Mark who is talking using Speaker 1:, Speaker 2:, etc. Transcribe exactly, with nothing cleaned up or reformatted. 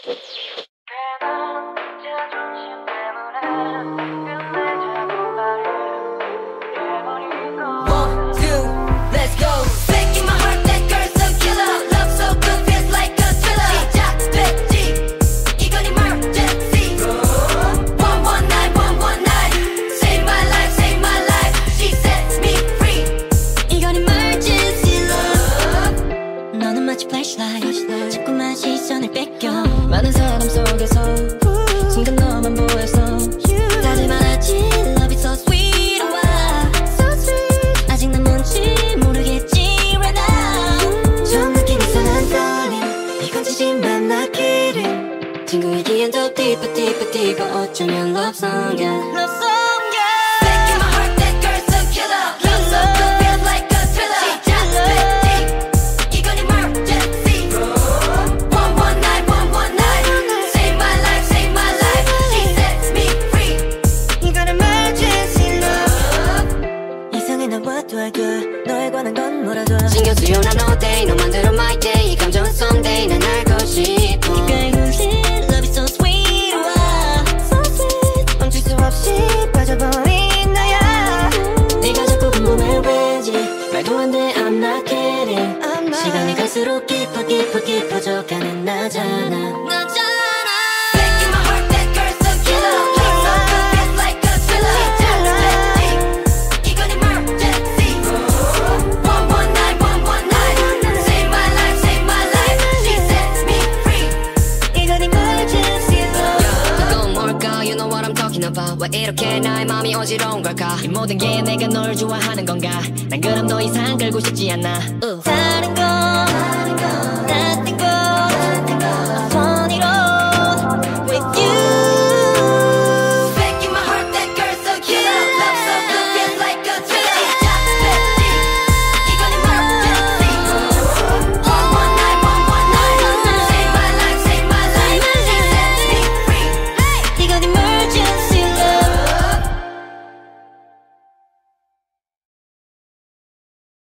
Speaker 1: 자꾸만 시선을 뺏겨 많은 사람 속에서 순간 너만 보여서 다들 말하지 Love is so sweet 와 so sweet 아직 난 뭔지 모르겠지 right now 처음 느낀 이상한 떨림 이건 진심만 나기를 친구이기엔 더 deeper deeper deeper 어쩌면 love song이야 love song 너에 관한 건 뭐라도 신경 쓰여 난 all day 너만 들어 my day 이 감정은 someday 난 알고 싶어 귓가에 울린 love is so sweet 와 so sweet 멈출 수 없이 빠져버린 너야 네가 자꾸 궁금해 왠지 말도 안 돼 I'm not kidding I'm not. 시간이 갈수록 깊어 깊어 깊어져가는 나잖아 나잖아 왜 이렇게 나의 마음이 어지러운 걸까 이 모든 게 내가 널 좋아하는 건가 난 그럼 더 이상 끌고 싶지 않아 uh. 다른